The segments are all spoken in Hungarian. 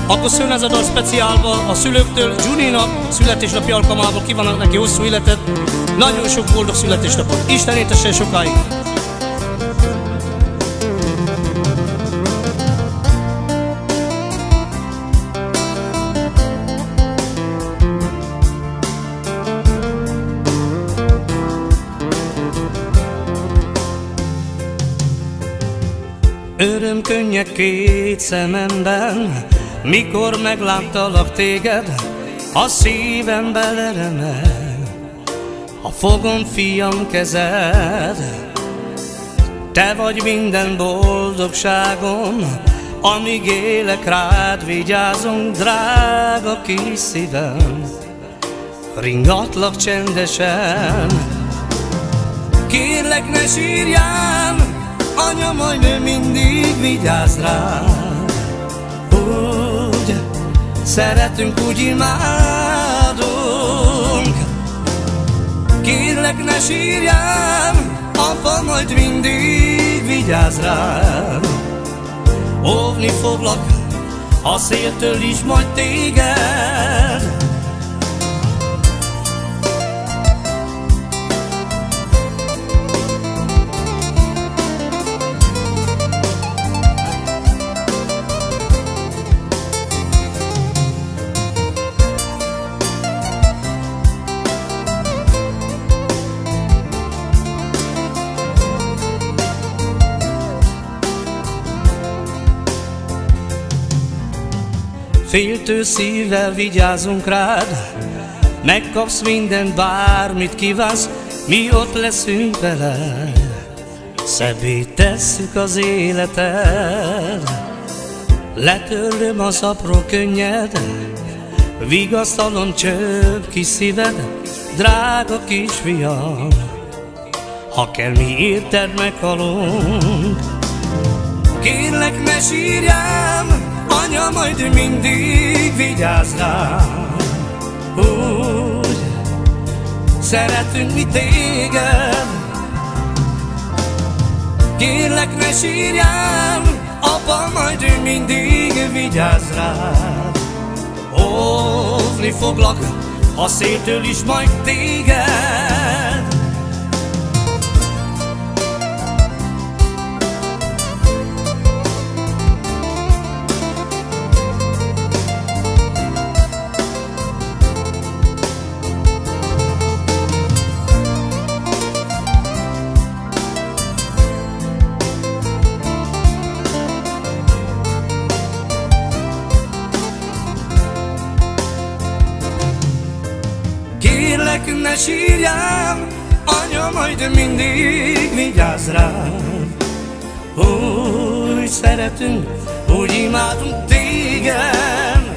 Akkor szól ez a dal speciálban a szülőktől, Juniornak születésnapi alkalmából kívánok neki hosszú életet, nagyon sok boldog születésnapot. Isten éltessen sokáig! Örömkönnyek két szememben, mikor megláttalak téged, a szívem beleremel, ha fogom fiam kezed. Te vagy minden boldogságom, amíg élek rád vigyázom, drága kis szívem, ringatlak csendesen. Kérlek, ne sírjál, anya, majd ő mindig vigyáz rád. Úgy szeretünk, úgy imádunk. Kérlek, ne sírjál, apa, majd mindig vigyáz rád. Óvni foglak a széltől is, majd téged. Féltő szívvel vigyázunk rád, megkapsz mindent, bármit kívánsz, mi ott leszünk veled. Szebbé tesszük az életed, letörlöm az apró könnyed, vigasztalom csöpp kis szíved, drága kisfiam. Ha kell, mi érted, meghalunk. Kérlek, ne sírjál, anya, majd mindig vigyáz rám. Úgy szeretünk mi téged. Kérlek, ne sírjál, apa, majd ő mindig vigyáz rád. Óvni foglak a széltől is, majd téged. Kérlek, ne sírjál, anya, majd mindig vigyáz rám. Úgy szeretünk, úgy imádunk téged.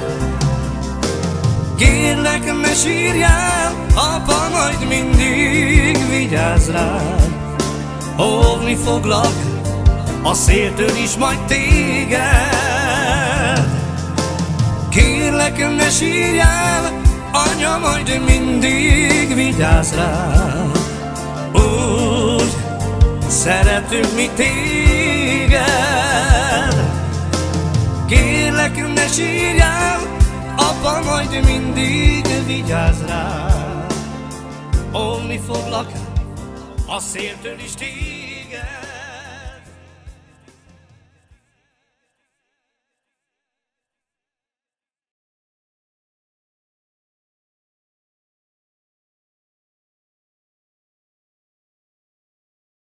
Kérlek, ne sírjál, apa, majd mindig vigyáz rád. Óvni foglak a széltől is, majd téged. Kérlek, ne sírjál, anya, majd mindig vigyáz rád. Úgy szeretünk mi téged. Kérlek, ne sírjál, apa, majd mindig vigyáz rád. Óvni foglak a széltől is téged.